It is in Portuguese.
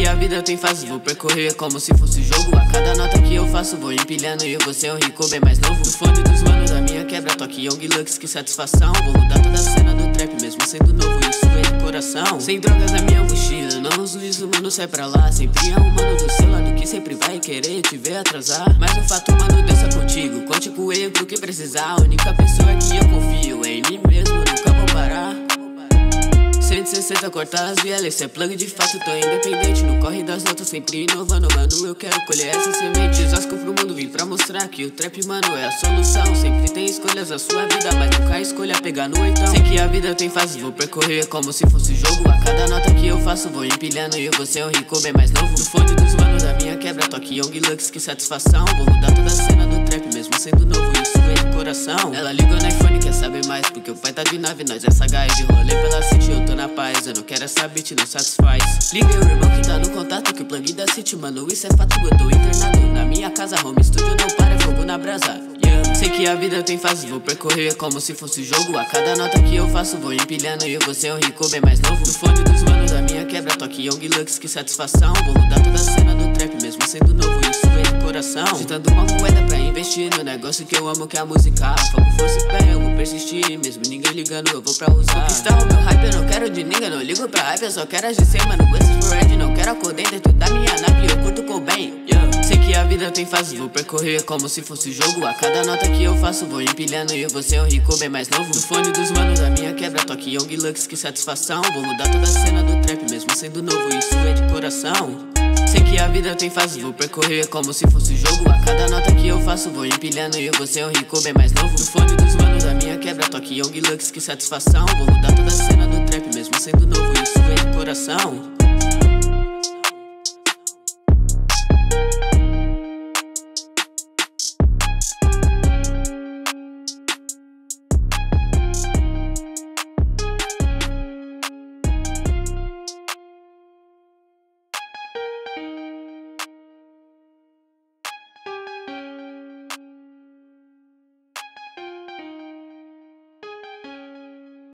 que a vida tem fases, vou percorrer como se fosse jogo. A cada nota que eu faço vou empilhando e eu vou ser um rico bem mais novo. No fone dos manos da minha quebra, toque Young Lux, que satisfação. Vou mudar toda a cena do trap, mesmo sendo novo, isso é de coração. Sem drogas na minha mochila, não uso isso, mano, sai pra lá. Sempre há um mano do seu lado que sempre vai querer te ver atrasar. Mas o fato, mano, Deus é contigo, conte com ele pro que precisar. A única pessoa que eu confio é em mim mesmo, nunca vou parar. 160 cortar as vielas, cê é plug de fato, tô independente. No corre das notas, sempre inovando, mano, eu quero colher essas sementes. Asco pro mundo, vim pra mostrar que o trap, mano, é a solução. Sempre tem escolhas na sua vida, mas nunca escolha pegar no oitão. Sei que a vida tem fases, vou percorrer como se fosse jogo. A cada nota que eu faço, vou empilhando e eu vou ser um rico bem mais novo. No fone dos manos da minha quebra, toque Young Lux, que satisfação. Vou mudar toda a cena do trap, mesmo sendo novo, isso é de coração. Ela ligou no iPhone, quer saber mais, porque o pai tá de nave, nós é sagaz. De rolê pela city, eu tô na paz, eu não quero essa beat, não satisfaz. Liguei o irmão que tá no contato, que o plug da city, mano, isso é fato, eu tô internado na minha casa, home studio não para, é fogo na brasa. Sei que a vida tem fases, vou percorrer como se fosse jogo. A cada nota que eu faço vou empilhando e eu vou ser um rico bem mais novo. No fone dos manos da minha quebra, toque Young Lux, que satisfação. Vou mudar toda a cena do trap, mesmo sendo novo, isso é de coração. Juntando uma moeda pra investir no negócio que eu amo, que é a música. Foco, força e fé, eu vou persistir, mesmo ninguém ligando, eu vou pra usar. Conquistar o meu hype, eu não quero de ninguém, não ligo pra hype, eu só quero agir sem, mano, West for Red. Não quero acordar dentro da minha nave, eu curto com bem. Sei que a vida tem fases, vou percorrer como se fosse jogo. A cada nota que eu faço vou empilhando e eu vou ser um rico bem mais novo. No fone dos manos da minha quebra, toque Young Lux, que satisfação. Vou mudar toda a cena do trap, mesmo sendo novo, isso é de coração. Sei que a vida tem fases, vou percorrer como se fosse jogo. A cada nota que eu faço vou empilhando e eu vou ser um rico bem mais novo. No fone dos manos da minha quebra, toque Young Lux, que satisfação. Vou mudar toda a cena do trap, mesmo sendo novo, isso é de coração.